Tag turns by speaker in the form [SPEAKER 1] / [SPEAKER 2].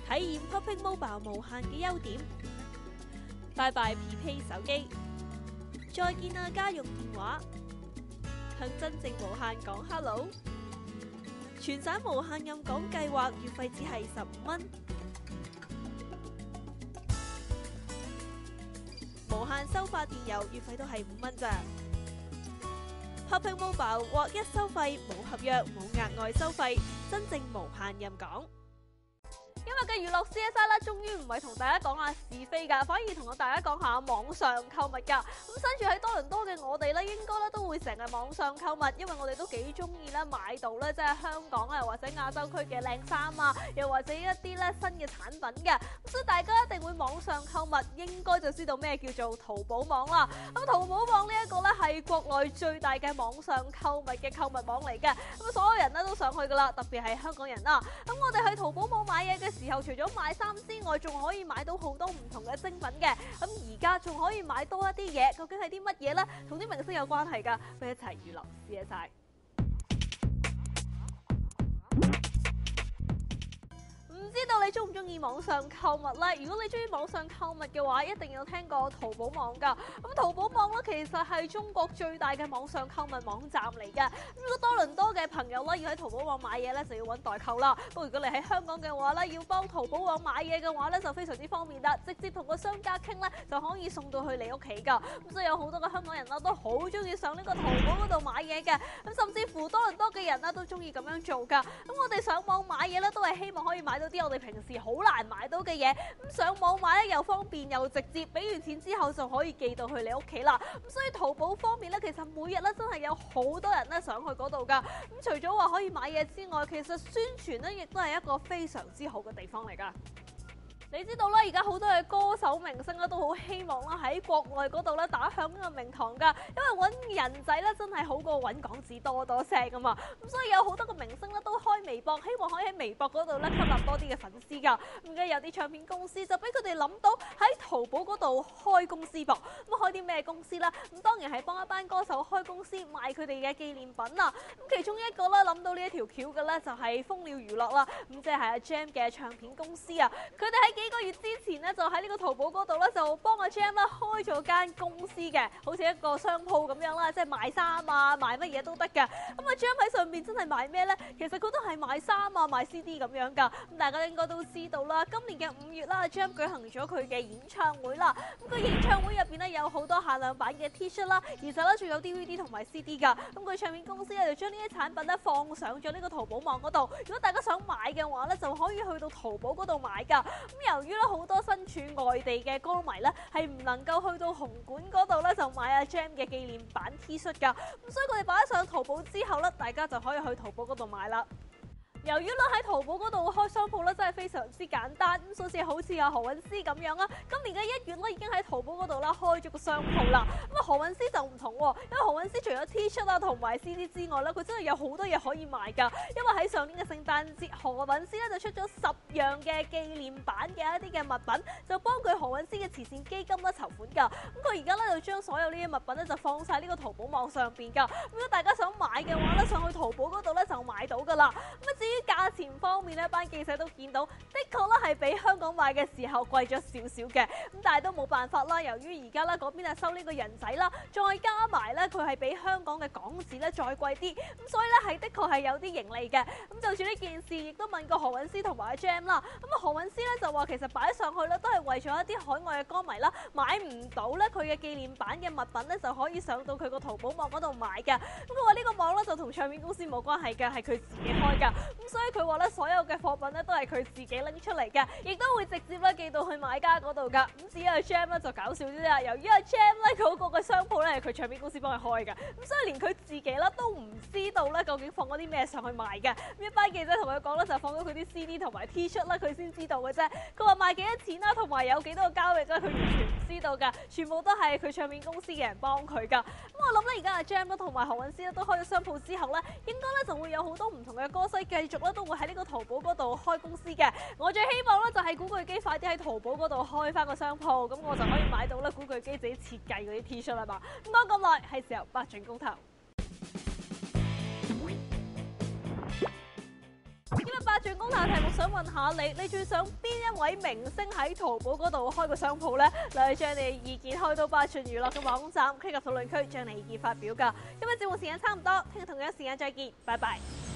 [SPEAKER 1] 體驗 Popping Mobile 無限嘅優點。拜拜 P-Pay 手機，再見啊家用電話，向真正無限講 Hello。全省無限任講計劃月費只係15蚊，無限收發電郵月費都係5蚊咋。Popping Mobile 獲一收費，冇合約，冇額外收費，真正無限任講。今日嘅娛樂 CSI 啦，終於唔係同大家講下是非㗎，反而同大家講下網上購物㗎。咁身處喺多倫多嘅我哋咧，應該咧都會成日網上購物，因為我哋都幾中意咧買到咧即係香港啊或者亞洲區嘅靚衫啊，又或者一啲咧新嘅產品嘅。咁所以大家一定會網上購物，應該就知道咩叫做淘寶網啦。咁淘寶網呢一個咧係國內最大嘅網上購物嘅購物網嚟嘅，咁所有人咧都想去㗎啦，特別係香港人啦。咁我哋去淘寶網買嘢嘅時候，除咗買衫之外，仲可以買到好多唔同嘅精品嘅。咁而家仲可以買多一啲嘢，究竟係啲乜嘢呢？同啲明星有關係㗎，不如一齊娛樂試一晒。唔知道你中唔中意網上購物呢？如果你中意網上購物嘅話，一定有聽過淘寶網㗎。咁淘寶網咧，其實係中國最大嘅網上購物網站嚟嘅。如果多倫多嘅朋友咧要喺淘寶網買嘢咧，就要揾代購啦。不過如果你喺香港嘅話咧，要幫淘寶網買嘢嘅話咧，就非常之方便啦，直接同個商家傾咧，就可以送到去你屋企㗎。咁所以有好多嘅香港人啦，都好中意上呢個淘寶嗰度買嘢嘅。咁甚至乎多倫多嘅人啦，都中意咁樣做㗎。咁我哋上網買嘢咧，都係希望可以買到啲我哋平時好難買到嘅嘢。咁上網買咧又方便又直接，俾完錢之後就可以寄到去你屋企啦。咁所以淘寶方面咧，其實每日咧真係有好多人咧上去嗰度㗎。咁除咗話可以買嘢之外，其實宣傳咧亦都係一個非常之好嘅地方嚟㗎。你知道啦，而家好多嘅歌手明星咧都好希望啦喺國內嗰度咧打響呢個名堂㗎，因為揾人仔咧真係好過揾港紙多聲㗎嘛。咁所以有好多個明星咧都開微博，希望可以喺微博嗰度咧吸納多啲嘅粉絲㗎。咁嘅有啲唱片公司就俾佢哋諗到喺淘寶嗰度開公司噃。咁開啲咩公司啦？咁當然係幫一班歌手開公司賣佢哋嘅紀念品啊。咁其中一個咧諗到呢一條橋嘅咧就係蜂鳥娛樂啦。咁即係阿 Gem 嘅唱片公司啊。佢哋喺幾個月之前咧，就喺呢個淘寶嗰度咧，就幫阿 Gem 啦開咗間公司嘅，好似一個商鋪咁樣啦，即係賣衫啊，賣乜嘢都得嘅。咁阿 Gem 喺上邊真係賣咩呢？其實佢都係賣衫啊，賣 CD 咁樣㗎。咁大家應該都知道啦，今年嘅5月啦，阿 Gem 舉行咗佢嘅演唱會啦。咁佢演唱會入邊咧有好多限量版嘅 T 恤啦，而且咧仲有 DVD 同埋 CD 㗎。咁佢唱片公司咧就將呢啲產品咧放上咗呢個淘寶網嗰度。如果大家想買嘅話咧，就可以去到淘寶嗰度買㗎。咁由於咧好多身處外地嘅歌迷咧，係唔能夠去到紅館嗰度咧就買阿 Gem 嘅紀念版 T 恤㗎，咁所以佢哋擺上淘寶之後咧，大家就可以去淘寶嗰度買啦。由於咧喺淘寶嗰度開商鋪咧真係非常之簡單，咁所以好似阿何韻詩咁樣啦，今年嘅1月咧已經喺淘寶嗰度啦開咗個商鋪啦。咁啊何韻詩就唔同喎，因為何韻詩除咗 T 恤啊同埋 CD 之外咧，佢真係有好多嘢可以賣㗎。因為喺上年嘅聖誕節，何韻詩咧就出咗10樣嘅紀念版嘅一啲嘅物品，就幫佢何韻詩嘅慈善基金咧籌款㗎。咁佢而家咧就將所有呢啲物品咧就放晒呢個淘寶網上邊㗎。如果大家想買嘅話咧，上去淘寶嗰度咧就買到㗎啦。咁啊至於價錢方面呢，班記者都見到，的確咧係比香港買嘅時候貴咗少少嘅，咁但係都冇辦法啦。由於而家咧嗰邊係收呢個人仔啦，再加埋咧佢係比香港嘅港紙咧再貴啲，咁所以咧係的確係有啲盈利嘅。咁就住呢件事，亦都問過何韻詩同埋阿 Gem 啦。咁啊何韻詩咧就話其實擺上去咧都係為咗一啲海外嘅歌迷啦，買唔到咧佢嘅紀念版嘅物品咧就可以上到佢個淘寶網嗰度買嘅。咁佢話呢個網咧就同唱片公司冇關係嘅，係佢自己開㗎。咁所以佢話咧，所有嘅貨品咧都係佢自己拎出嚟嘅，亦都會直接咧寄到去買家嗰度噶。咁至於阿 Gem 咧就搞笑啲啦，由於阿 Gem 咧嗰個嘅商鋪咧係佢唱片公司幫佢開嘅，咁所以連佢自己咧都唔知道咧究竟放嗰啲咩上去賣嘅。咁一班記者同佢講咧就放咗佢啲 CD 同埋 T 恤啦，佢先知道嘅啫。佢話賣幾多錢啦，同埋有幾多個交易啫，佢完全唔知道㗎，全部都係佢唱片公司嘅人幫佢㗎。咁我諗咧而家阿 Gem 同埋何韻詩咧都開咗商鋪之後咧，應該咧就會有好多唔同嘅歌星繼續咧都會喺呢個淘寶嗰度開公司嘅。我最希望咧就係古巨基快啲喺淘寶嗰度開翻個商鋪，咁我就可以買到咧古巨基自己設計嗰啲 T 恤啦嘛。咁講咁耐，係時候八進公投。今日八八轉公投題目想問下你，你最想邊一位明星喺淘寶嗰度開個商鋪呢？你將你嘅意見開到八轉娛樂嘅網站，click入討論區將你意見發表㗎。今日節目時間差唔多，聽日同樣時間再見，拜拜。